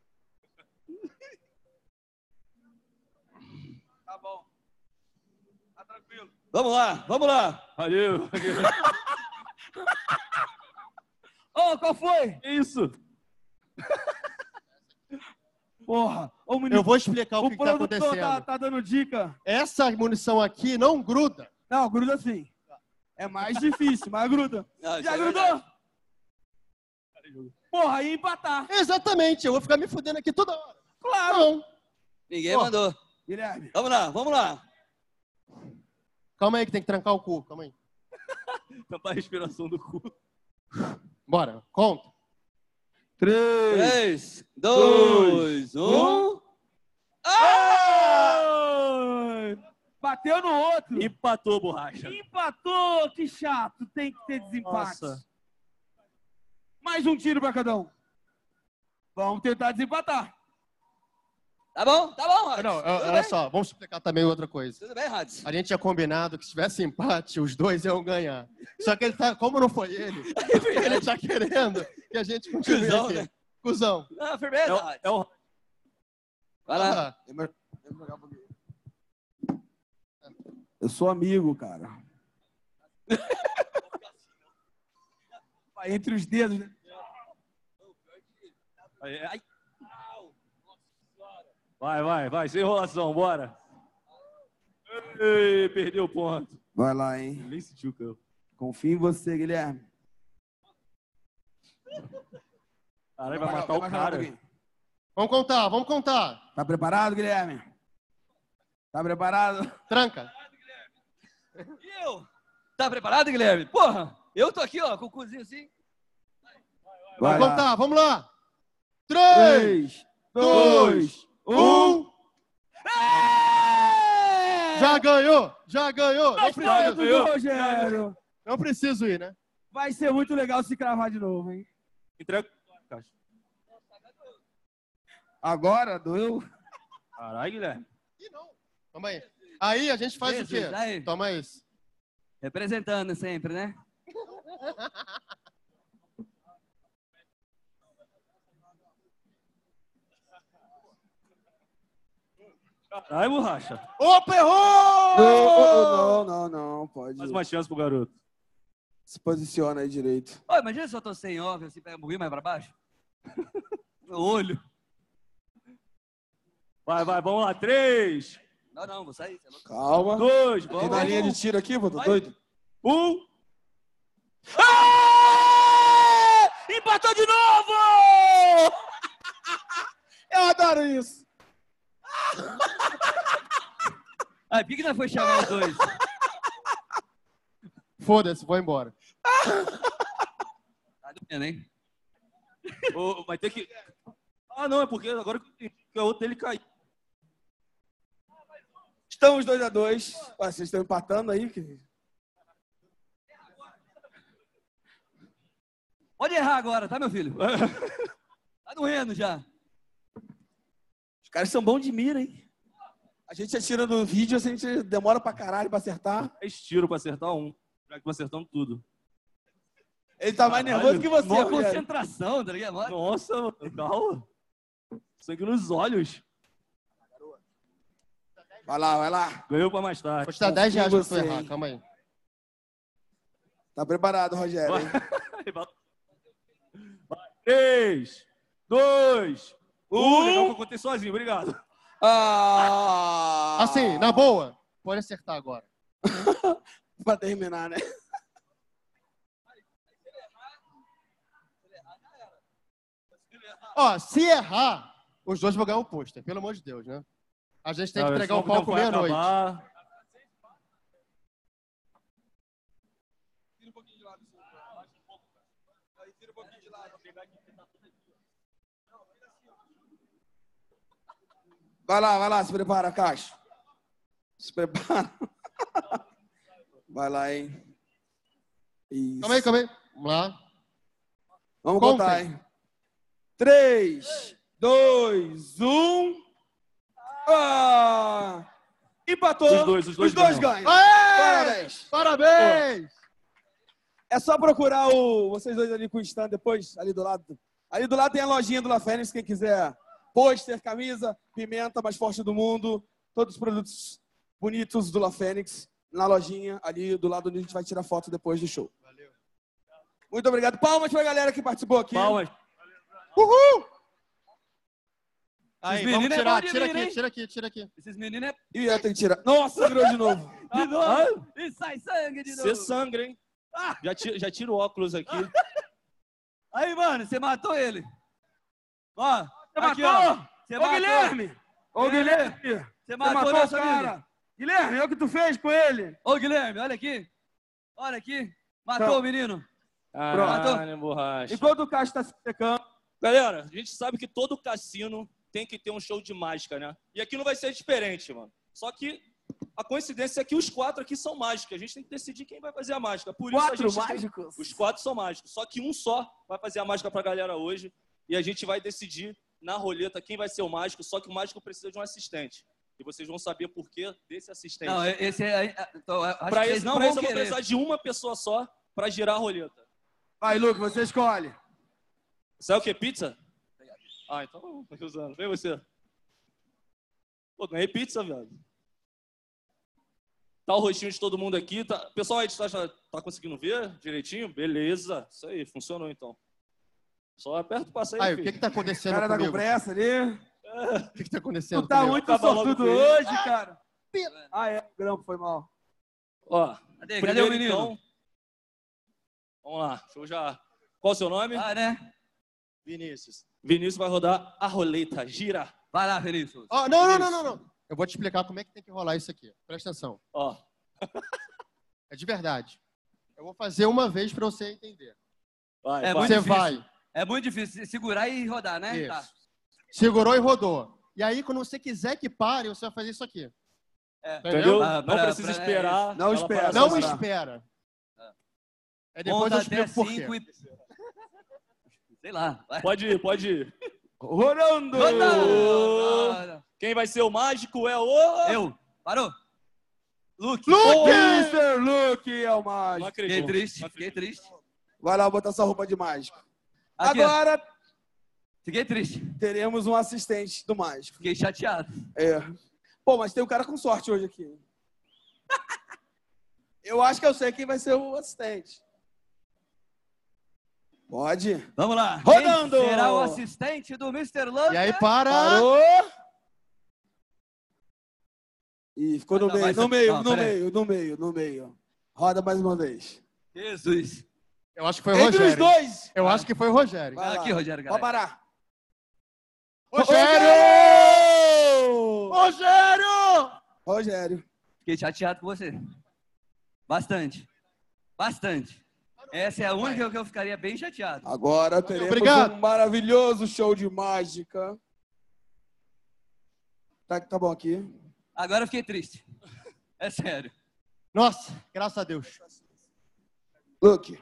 Tá bom. Tá tranquilo. Vamos lá, vamos lá. Valeu. Ô, qual foi? Isso. Porra. Ô, menino. Eu vou explicar o O que, que tá produtor acontecendo. tá, tá dando dica. Essa munição aqui não gruda. Não, gruda sim. É mais difícil, mas gruda. Não, isso Já é grudou? verdade. Porra, ia empatar. Exatamente, eu vou ficar me fudendo aqui toda hora. Claro. Não. Ninguém Ó. mandou. Guilherme. Vamos lá, vamos lá. Calma aí que tem que trancar o cu, calma aí. Tampar a respiração do cu. Bora, conta. Três. Três, dois, um. Ai! Bateu no outro. Empatou, borracha. Empatou. Que chato. Tem que ter desempate. Nossa. Mais um tiro pra cada um. Vamos tentar desempatar. Tá bom, tá bom, Rod. Não, Tudo olha bem? só, vamos explicar também outra coisa. Tudo bem, Rod? A gente tinha combinado que se tivesse empate, os dois iam ganhar. Só que ele tá, como não foi ele, ele tá querendo que a gente continue Cusão, aqui. né? Cusão. Ah, É, firmeza, o- Rod. é o... Vai lá. Eu sou amigo, cara. Vai entre os dedos, né? Ai. Vai, vai, vai, sem enrolação, bora. Ei, perdeu o ponto. Vai lá, hein? Nem sentiu que eu. Confio em você, Guilherme. Caralho, vai matar o cara. Vamos contar, vamos contar. Tá preparado, Guilherme? Tá preparado? Tranca. E eu? Tá preparado, Guilherme? Porra, eu tô aqui, ó, com o cozinho assim. Vai Vamos lá. contar, vamos lá. Três, Três, dois, um. Já ganhou, já ganhou. Não Vitória preciso, do Rogério. não preciso ir, né? Vai ser muito legal se cravar de novo, hein? Entrega o caixa. Agora, doeu. Caralho, Guilherme. Toma aí. Aí a gente faz Jesus, o quê? aí. Toma isso. Representando sempre, né? Caralho, borracha. Opa, errou! Não, não, não, pode. Mais uma chance pro garoto. Se posiciona aí direito. Ô, imagina se eu tô sem óculos, assim, pega um pouquinho mais pra baixo. Meu olho. Vai, vai, vamos lá. Três, Não, não, vou sair. Você é louco. Calma. dois, Tem vamos. na linha de tiro aqui, pô, tô Vai. doido. Um. Ah! Empatou de novo! Eu adoro isso. Ah, por que que não foi chamar os dois? Foda-se, vou embora. Tá doendo, hein? Ô, vai ter que... Ah, não, é porque agora que o outro dele caiu. Estamos dois a dois. Ué, vocês estão empatando aí? Que... Pode errar agora, tá, meu filho? Tá doendo já. Os caras são bons de mira, hein? A gente atira no vídeo, a gente demora pra caralho pra acertar. Dez tiros pra acertar um. Já que tô acertando tudo. Ele tá mais Caralho, nervoso que você, Mó Rogério. concentração, tá ligado? Mó- Nossa, mano, calma. Sangue nos olhos. Vai lá, vai lá. Ganhou pra mais tarde. Vou te dar dez reais pra tu você, errar, hein? calma aí. Tá preparado, Rogério, hein? Vai. Três, dois, um. Legal que eu contei sozinho, obrigado. Ah! Assim, na boa, pode acertar agora. Pra terminar, né? Ó, se errar, os dois vão ganhar um pôster, pelo amor de Deus, né? A gente tem que Não, entregar senão o palco vai meia-noite. acabar. Tira um pouquinho de lado, assim. Aí, tira um pouquinho de lado. Vai lá, vai lá, se prepara, Caixa. Se prepara. Vai lá, hein? Isso. Calma aí, calma aí. Vamos lá. Vamos Contem. contar, hein? Três, dois, um. Ah! Empatou. Os dois, os dois ganham. ganham. Aê! Parabéns. Parabéns! É só procurar o, vocês dois ali com o stand depois, ali do lado. Ali do lado tem a lojinha do La Fênix, quem quiser pôster, camisa, pimenta mais forte do mundo, todos os produtos bonitos do La Fênix, na lojinha, ali do lado onde a gente vai tirar foto depois do show. Valeu. Muito obrigado. Palmas pra galera que participou aqui. Palmas. Uhul! Aí, Esses vamos meninos é tirar. bom de Tira mira, aqui, hein? tira aqui, tira aqui. Esses meninos é... Ih, eu tenho que tirar. Nossa, virou de novo. De novo. E sai sangue de Você novo. sangra, hein? Já tira, já tira o óculos aqui. Aí, mano, você matou ele. Ó, Você aqui, matou? ó. Você Ô, matou. Guilherme! Ô, Guilherme! Você Você matou, matou nosso o amigo. cara! Guilherme, é o que tu fez com ele? Ô, Guilherme, olha aqui. Olha aqui. Matou Pronto. o menino. Caralho, borracha. Enquanto o Caixa tá se secando. Galera, a gente sabe que todo cassino tem que ter um show de mágica, né? E aqui não vai ser diferente, mano. Só que a coincidência é que os quatro aqui são mágicos. A gente tem que decidir quem vai fazer a mágica. Por isso Quatro a gente tem- mágicos? Os quatro são mágicos. Só que um só vai fazer a mágica pra galera hoje. E a gente vai decidir na roleta quem vai ser o mágico. Só que o mágico precisa de um assistente. E vocês vão saber por que desse assistente. Não, esse é... Então, acho Pra que isso, eles não pra vão isso eu vou querer. precisar de uma pessoa só pra girar a roleta. Vai, Luke, você escolhe. Sabe o que? Pizza? Ah, então, tô usando. Vem você. Pô, ganhei pizza, velho. Tá o rostinho de todo mundo aqui. Tá... Pessoal, aí tá, tá conseguindo ver direitinho? Beleza. Isso aí, funcionou então. Só aperta o passo aí, Ai, filho. o que que tá O acontecendo cara tá com comigo? pressa ali. O que que tá acontecendo Tu tá comigo? muito Acaba logo sortudo com ele. hoje, cara. Ah, é. O grampo foi mal. Ó, Cadê? Cadê primeiro, o menino? então... Vamos lá, deixa eu já... Qual o seu nome? Ah, né? Vinícius. Vinícius vai rodar a roleta. Gira. Vai lá, Vinícius. Ó, não, não, não, não, não. Eu vou te explicar como é que tem que rolar isso aqui. Presta atenção. Ó, É de verdade. Eu vou fazer uma vez pra você entender. vai, É vai. Você difícil. vai. É muito difícil segurar e rodar, né? Isso. Tá. Segurou e rodou. E aí, quando você quiser que pare, você vai fazer isso aqui. É. Entendeu? Ah, não pra- precisa pra- esperar. Não ela espera. parar Não sozinha. espera. É depois Conta eu até explico por cinco quê. e... Sei lá. Vai. Pode ir, pode ir. Rodando! Rodando! Quem vai ser o mágico é o... Eu. Parou. Luke. Luke! mister Luke é o Não mágico. acredito. Fiquei triste. Não Fiquei acredito. triste. Vai lá botar sua roupa de mágico. Aqui, ó. Agora Fiquei triste. teremos um assistente do mágico. Fiquei chateado. É. Pô, mas tem um cara com sorte hoje aqui. Eu acho que eu sei quem vai ser o assistente. Pode. Vamos lá. Rodando! Quem será o assistente do mister Luke? E aí, para. Parou. Ih, ficou no Ah, tá, meio, vai no ser- meio, não, no pera aí. meio, no meio, no meio. Roda mais uma vez. Jesus. Eu acho que foi o Entre os Rogério. dois. Eu acho que foi o Rogério. Vai lá. Aqui, Rogério, Pode galera. parar. Rogério! Rogério! Rogério. Fiquei chateado com você. Bastante. Bastante. Essa é a única que eu ficaria bem chateado. Agora teremos Obrigado. um maravilhoso show de mágica. Tá, tá bom aqui. Agora eu fiquei triste. É sério. Nossa, graças a Deus. Luke.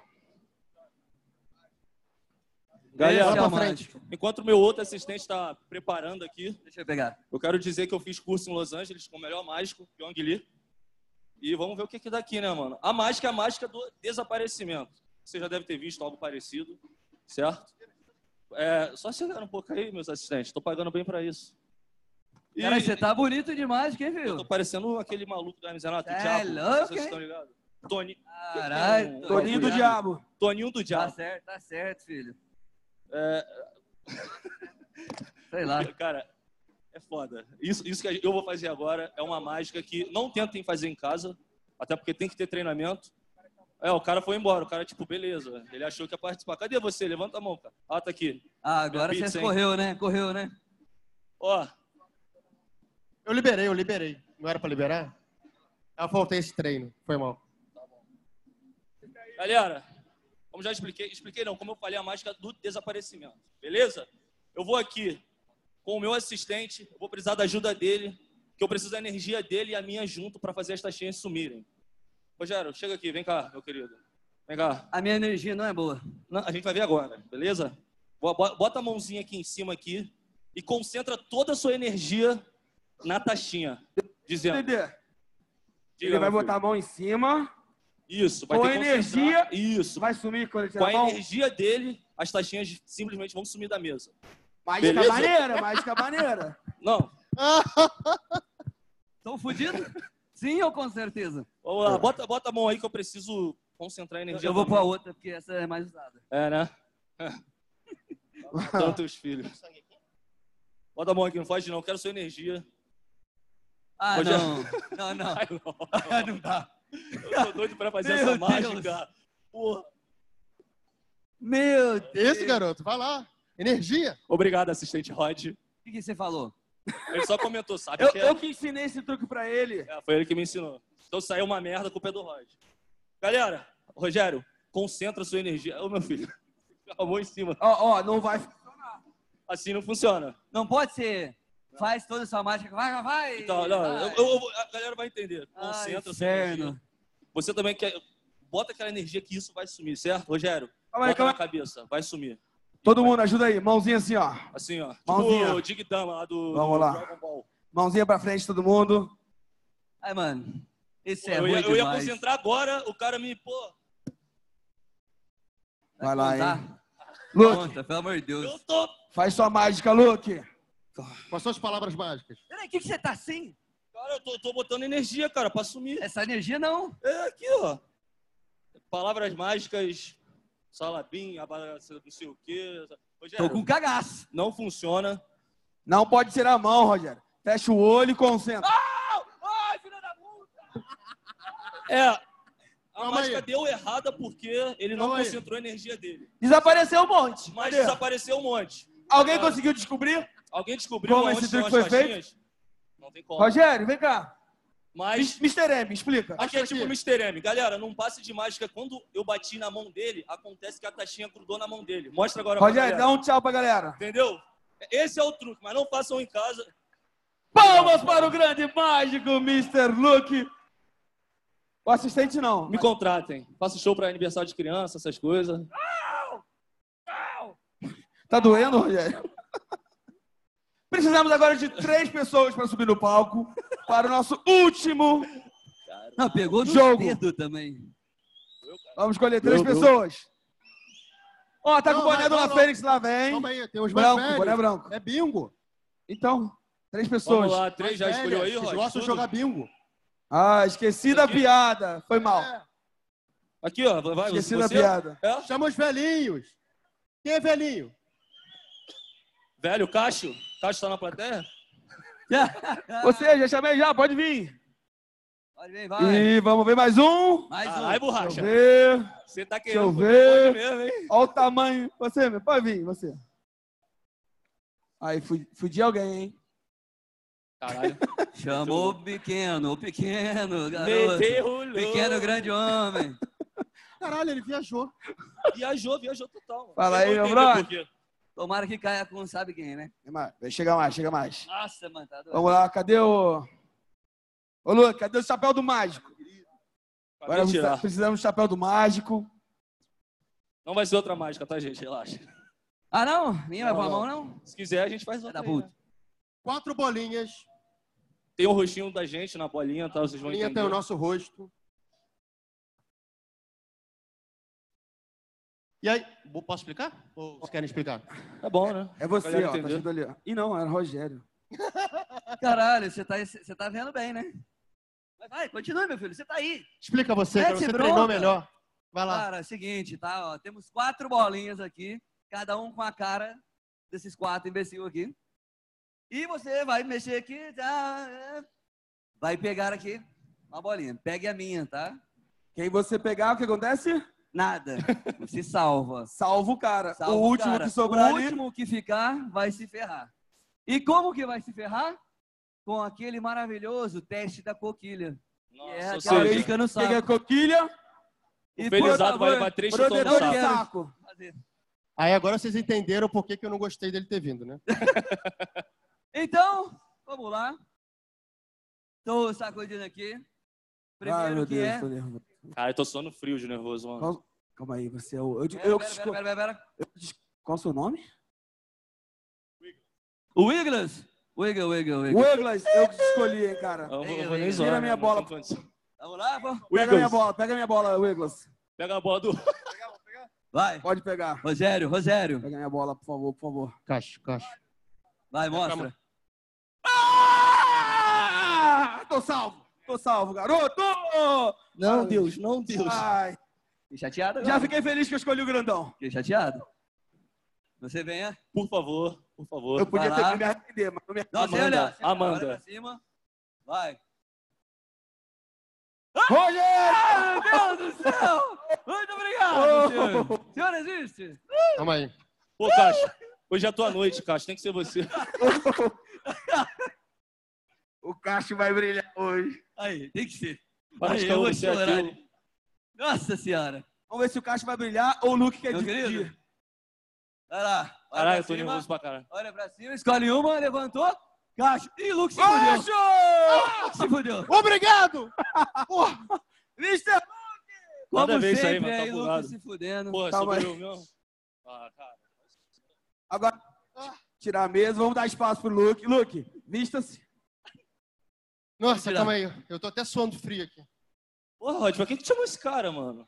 Galera, Esse é o pra frente. mágico. enquanto o meu outro assistente está preparando aqui, Deixa eu pegar. eu quero dizer que eu fiz curso em Los Angeles com o melhor mágico, Pyong Lee. E vamos ver o que que dá aqui, né, mano? A mágica é a mágica do desaparecimento. Você já deve ter visto algo parecido, certo? É, só chegar um pouco aí, meus assistentes. Tô pagando bem pra isso. E Cara, você tá bonito demais, quem eu viu? tô parecendo aquele maluco da Miserável, o É Diabo. Não sei se louco, vocês hein? estão ligados. Tony... Caralho. Tem um- Toninho do Diabo. Toninho do Tá Diabo. certo, tá certo, filho. É, Sei lá. cara, é foda. Isso, isso que eu vou fazer agora é uma mágica que não tentem fazer em casa, até porque tem que ter treinamento. É, o cara foi embora. O cara, tipo, beleza. Ele achou que ia participar. Cadê você? Levanta a mão, cara. Ah, tá aqui. Ah, agora Minha você pizza, hein? correu, né? Correu, né? Ó, Eu liberei, eu liberei. Não era pra liberar? Eu faltei esse treino. Foi mal. galera, como já expliquei, expliquei não, como eu falei, a mágica do desaparecimento. Beleza? Eu vou aqui com o meu assistente, eu vou precisar da ajuda dele, que eu preciso da energia dele e a minha junto para fazer as taxinhas sumirem. Rogério, chega aqui, vem cá, meu querido. Vem cá. A minha energia não é boa. Não, a gente vai ver agora, beleza? Bo- bo- Bota a mãozinha aqui em cima aqui e concentra toda a sua energia na taxinha. Dizendo. Entendeu? Diga, Ele vai meu botar a mão em cima, filho. Isso, vai com ter que concentrar. energia. Isso. vai sumir quando ele Com tirar a a mão. energia dele, as taxinhas simplesmente vão sumir da mesa. Mágica Beleza? maneira, mágica maneira. Não. Tão fudido? Sim ou com certeza? Vamos lá, bota, bota a mão aí que eu preciso concentrar a energia. Eu vou também. pôr a outra, porque essa é mais usada. É, né? Tantos filhos. Bota a mão aqui, não foge não, eu quero sua energia. Ah, Rogério. não. Não, não. Ai, não. Ah, não dá. Eu tô doido pra fazer Meu essa Deus. mágica. Porra. Meu Deus. Esse, garoto, vai lá. Energia. Obrigado, assistente Rod. O que, que você falou? Ele só comentou, sabe? Eu, que é... eu que ensinei esse truque pra ele. É, foi ele que me ensinou. Então saiu uma merda com o pé do Rod. Galera, Rogério, concentra sua energia. Ô, meu filho, a mão em cima. Ó, ó, não vai. Assim não funciona. Não pode ser. Faz toda essa mágica. Vai, vai, vai. Então, não, vai. eu, eu- eu- a galera vai entender. Ai, Concentra sua inferno. energia. Você também quer... Bota aquela energia que isso vai sumir, certo? Rogério, Calma aí, bota calma na cabeça, vai sumir. Todo mundo, ajuda aí. Mãozinha assim, ó. Assim, ó. Mãozinha. Tipo o Digdama lá do, Vamos do lá. Dragon Ball. Mãozinha pra frente, todo mundo. Ai, mano. Esse Pô, é eu, ruim ia, eu ia demais. concentrar agora, o cara me... Pô, Vai lá, contar? hein. Luke, Conta, pelo amor de Deus. eu tô... faz sua mágica, Luke. Quais são as palavras mágicas? Peraí, o que, que você tá assim? Cara, eu tô, tô botando energia, cara, pra sumir. Essa energia não. É aqui, ó. Palavras mágicas, salabim, aba- não sei o quê. Rogério, Tô com cagaço. não funciona. Não pode tirar a mão, Rogério. Fecha o olho e concentra. Ai, filha da puta! É, a Calma mágica aí. deu errada porque ele não Calma aí. concentrou a energia dele. Desapareceu um monte. Mas Cadê? desapareceu um monte. Alguém Ah, conseguiu descobrir? Alguém descobriu Como onde esse estão truque as foi feito? caixinhas? Não tem como. Rogério, vem cá. Mas mister M, explica. aqui é Mostra tipo aqui. mister M. Galera, num passe de mágica, quando eu bati na mão dele, acontece que a taxinha grudou na mão dele. Mostra agora pra Rogério, galera. dá um tchau pra galera. Entendeu? Esse é o truque, mas não façam em casa. Palmas para o grande mágico, mister Luke. O assistente não. Me contratem. Faço show pra aniversário de criança, essas coisas. Tá doendo, Rogério? Precisamos agora de três pessoas para subir no palco para o nosso último. Não, pegou no Jogo. dedo também. Vamos escolher três Eu, eu. pessoas. Ó, tá Não, com o boné mas do não, La não. Fênix lá, vem. Calma aí, tem os mais Branco, velhos. boné branco. É bingo. Então, três pessoas. Vamos lá, três já Mais escolheu aí, velhas. Vocês Rod? gostam de Tudo? jogar bingo. Ah, esqueci da piada. Foi mal. É. Aqui, ó. Vai, Esqueci você? da piada. É? Chama os velhinhos. Quem é velhinho? Velho, Cássio. Cássio tá na plateia? Você, já chamei já, pode vir. Pode vir, vai. E vamos ver mais um. Mais um. Caralho, Deixa borracha. eu ver. Você tá Deixa eu querendo. ver. Pode mesmo, hein? Olha o tamanho. Você, meu, pode vir, você. Aí, fudi, fudi alguém, hein? Caralho. Chamou o pequeno, o pequeno, garoto. Meteu o louco. Pequeno, grande homem. Caralho, ele viajou. Viajou, viajou total. Mano. Fala Eu aí, vou meu entender brother. por quê. Tomara que caia com sabe quem, né? Vem mais, vem, chega mais, chega mais. Nossa, mano, tá doido. Vamos lá, cadê o... Ô, Lu, cadê o chapéu do mágico? Acabei Agora de tirar. precisamos do chapéu do mágico. Não vai ser outra mágica, tá, gente? Relaxa. Ah, não? Ninguém vai Não, pôr a não. mão, não? Se quiser, a gente faz outra. da aí, puta. né? Quatro bolinhas. Tem o rostinho da gente na bolinha, tá? Vocês A vão bolinha entender. tem o nosso rosto. E aí, posso explicar? Ou vocês querem explicar? É bom, né? É você, Galera ó, tá entendeu. escrito ali, ó. Ih, não, era Rogério. Caralho, você tá, você tá vendo bem, né? Vai, vai, continue, meu filho, você tá aí. Explica você, Mete que você bronca. treinou melhor. Vai lá. Cara, é o seguinte, tá? Ó, temos quatro bolinhas aqui, cada um com a cara desses quatro imbecil aqui. E você vai mexer aqui, tá? é, vai pegar aqui uma bolinha. Pegue a minha, tá? Quem você pegar, o que acontece? Nada. Você salva. Salva o cara. Salva o último cara. que sobrar O ali... último que ficar vai se ferrar. E como que vai se ferrar? Com aquele maravilhoso teste da coquilha. Nossa, é ou aquela seja, fica no Quem saco. é coquilha? o felizado vai levar três chutões no Protetor de saco. saco. Fazer. Aí agora vocês entenderam por que, que eu não gostei dele ter vindo, né? Então, vamos lá. Estou sacudindo aqui. Primeiro Ai, meu que Deus, é... tô nervoso. Cara, eu tô suando frio de nervoso, mano. Qual- Calma aí, você é o... Eu, Pera, eu, pera, eu, pera, pera, pera, pera. eu- Qual é o seu nome? O Wiggles. Wiggle, wiggle, O wiggle. Eglas, eu que escolhi, hein, cara. Eu vou, Ei, eu vou ei, nem ei. zoar. Tira a minha né? bola. Não tem condição. Vamos lá, pô. Pega a minha Wiggles, bola, pega a minha bola, Eglas. pega a bola do... Vai. Pode pegar. Rogério, Rogério. Pega a minha bola, por favor, por favor. Caixa, caixa. Vai, mostra. Ah! Tô salvo. Tô salvo, garoto! Não, Ai. Deus, não, Deus. Ai, Fiquei chateado agora. já fiquei feliz que eu escolhi o grandão. Fiquei chateado. Você venha. Por favor, por favor. Eu podia Vai ter lá. que me arrepender, mas não me Não, sem Amanda, olhar. Sem olhar. Amanda. Olha pra cima. Vai. Rogério! Meu Deus do céu! Muito obrigado, senhor. Senhor, existe? Calma aí. Pô, Cássio, hoje é a tua noite, Cássio. Tem que ser você. O Cássio vai brilhar hoje. Aí, tem que ser. Para Aí, de eu vou você chorar. aquilo. Nossa senhora. Vamos ver se o Cássio vai brilhar ou o Luke quer Meu dividir. querido. Vai lá. Olha Caralho, pra eu tô cima. nervoso pra caralho. Olha pra cima, escolhe uma, levantou. Cacho. Ih, Luke se fudeu. Cássio! Se fudeu. Obrigado! mister Manda Como ver isso aí, sempre, mano, tá aí, Luke bugado. se fudendo. Porra, Calma sobrou eu mesmo? Ah, cara. Agora, tirar a mesa, vamos dar espaço pro Luke. Luke, vista-se. Nossa, Tirar. calma aí. Eu tô até suando frio aqui. Porra, Rod, pra que que chamou esse cara, mano?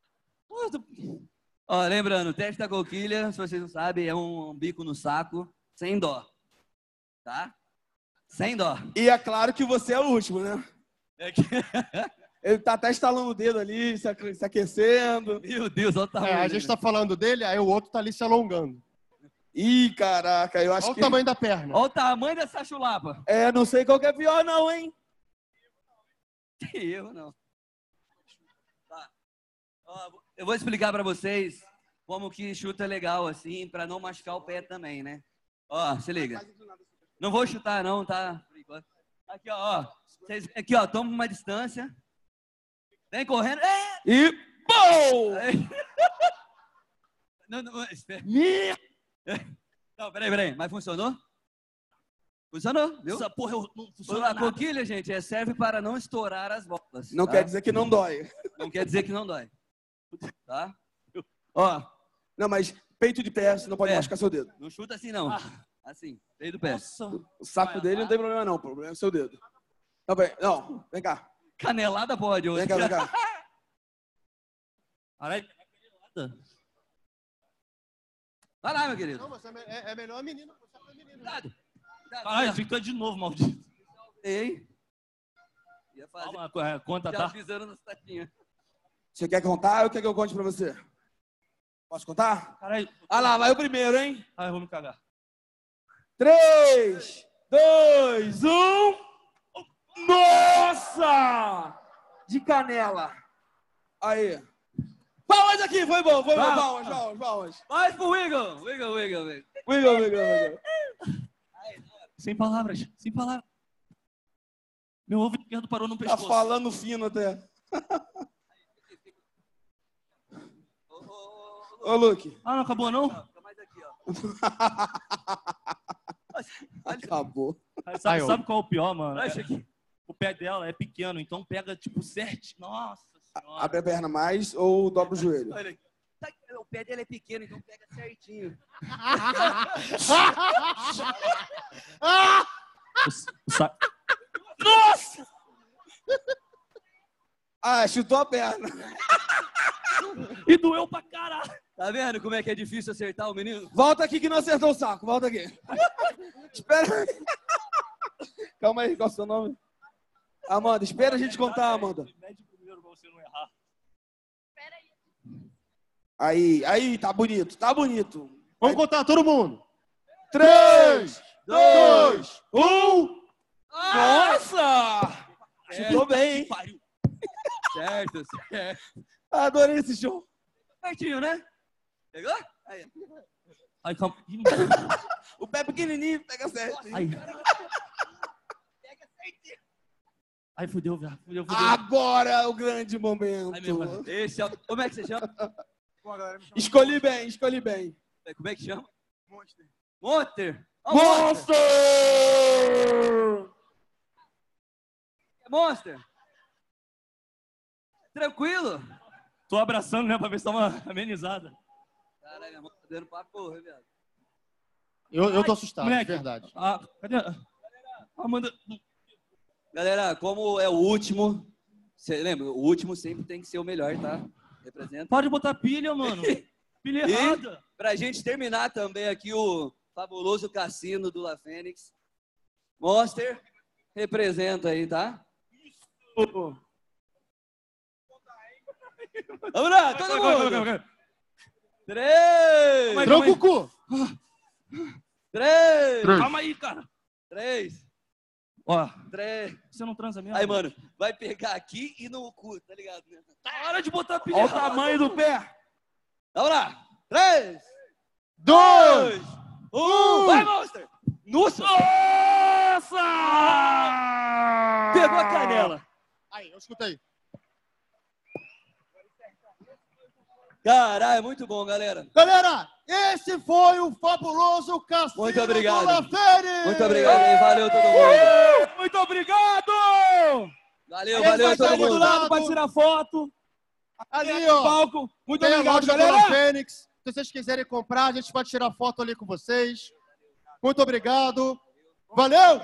Porra, tu... Ó, lembrando, teste da coquilha, se vocês não sabem, é um bico no saco. Sem dó. Tá? Sem dó. E é claro que você é o último, né? É que... Ele tá até estalando o dedo ali, se aque- se aquecendo. Meu Deus, olha o tamanho. É, a gente tá falando dele, aí o outro tá ali se alongando. Ih, caraca, eu acho Olha o que... tamanho da perna. Olha o tamanho dessa chulapa. É, não sei qual que é pior não, hein? Eu não. Tá. Ó, eu vou explicar pra vocês como que chuta é legal, assim, pra não machucar o pé também, né? Ó, se liga. Não vou chutar não, tá? Aqui, ó. ó. Vocês, aqui, ó. Toma uma distância. Vem correndo. É! E... Bom! Não, não, espera. Não, peraí, peraí. Mas funcionou? Funcionou, viu? Essa porra eu- não funciona A nada. coquilha, gente, é, serve para não estourar as bolas. Não tá? quer dizer que não dói. Não quer dizer que não dói. Tá? Ó, Não, mas peito de pé, você não pode É. machucar seu dedo. não chuta assim, não. Assim, meio do pé. Nossa. O saco dele não tem problema não, o problema é o seu dedo. Não, vem, não, vem cá. Canelada pode hoje. Vem cá, vem cá. Caralho. Vai lá, meu querido. Não, mas é, me- é- é melhor a menina puxar pra menina. Cuidado. Cuidado. Caralho, fica de novo, maldito. Ei. Ia fazer. Calma, é, conta, Já tá? pisando nas tatinhas. Você quer contar ou quer que eu conte pra você? Posso contar? Caralho. Ah lá, vai o primeiro, hein? Ai, eu vou me cagar. Três, dois, um. Nossa! De canela. Aí. Palmas aqui, foi bom, foi bom. Vai. Palmas, palmas, palmas. Vai pro Wiggle. Wiggle, wiggle, wiggle. Wiggle, wiggle, wiggle. Sem palavras, sem palavras. Meu ovo esquerdo parou no Tá pescoço. falando fino até. Ô, ô, ô, ô, Ô, Luke. Ah, não acabou não? Fica mais aqui, ó. Acabou. Aí, sabe, Ai, eu- sabe qual é o pior, mano? Acha É- que- o pé dela é pequeno, então pega, tipo, certinho. Nossa senhora. Abre a perna mais ou dobra o joelho. Olha aqui. Tá, o pé dele é pequeno, então pega certinho. O sa- Ah, chutou a perna. E doeu pra caralho. Tá vendo como é que é difícil acertar o menino? Volta aqui que não acertou o saco. Volta aqui. Espera aí. Calma aí, qual é o seu nome? Amanda, espera a gente contar, Amanda. Mede primeiro pra você não errar. Aí, aí, tá bonito, tá bonito. Vamos contar, todo mundo. Três, Dois, um. Nossa! Chutou bem, hein? Pariu. Certo, certo. Adorei esse show. Certinho, né? Pegou? Aí. Ai, calma. Ih, O pé pequenininho, pega certo. Ai. Ai, fudeu, velho. Fudeu, fudeu. Agora é o grande momento. Ai, meu Deus. Esse é o... Como é que você chama? Escolhi bem, escolhi bem. Como é que chama? Monster. Monster. Ó, Monster. Monster! É Monster. Tranquilo? Tô abraçando, né, pra ver se dá uma amenizada. Caralho, minha mão tá dando pra porra, velho. Eu, eu tô assustado, de Moleque. verdade. Ah, cadê? a- Amanda. Galera, como é o último, você lembra? O último sempre tem que ser o melhor, tá? Representa. Para de botar pilha, mano. Pilha E- errada. Pra gente terminar também aqui o fabuloso cassino do La Fênix. Monster, representa aí, tá? Vamos lá, todo Vai, vai, vai, mundo! vai, vai. Três! Mas- Tranca o cu. Três! Calma aí, cara. Três! Ó, Três! você não transa mesmo? Aí, mano, vai pegar aqui e no cu, tá ligado? né? Para de botar pilha Olha o errada. tamanho do pé. Vamos lá! Três! Dois. Um! Vai, Monster! Nossa! Nossa! Pegou a canela! Aí, eu escutei. Caralho, muito bom, galera. Galera, esse foi o fabuloso Cassino Muito obrigado. do La Fênix. Muito obrigado aí, valeu todo mundo. Muito obrigado! Valeu, Ele valeu vai todo sair do mundo. lado. Pra tirar foto. Ali, ó. Palco. Muito Tem a obrigado, loja do galera. La Fênix. Se vocês quiserem comprar, a gente pode tirar foto ali com vocês. Muito obrigado. Valeu!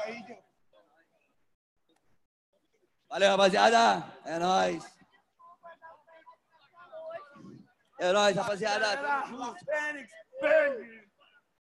Valeu, rapaziada. É nóis. É nóis, rapaziada. Fênix, Fênix.